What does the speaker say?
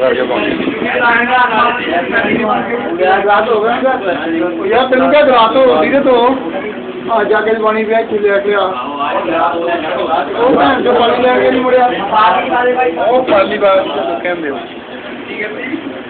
रात हो गया यार तेन क्या रात हो रही तो आज जाके पानी पिया इतने लेके आ जो पानी लेके नहीं मुड़िया पाली बार कहते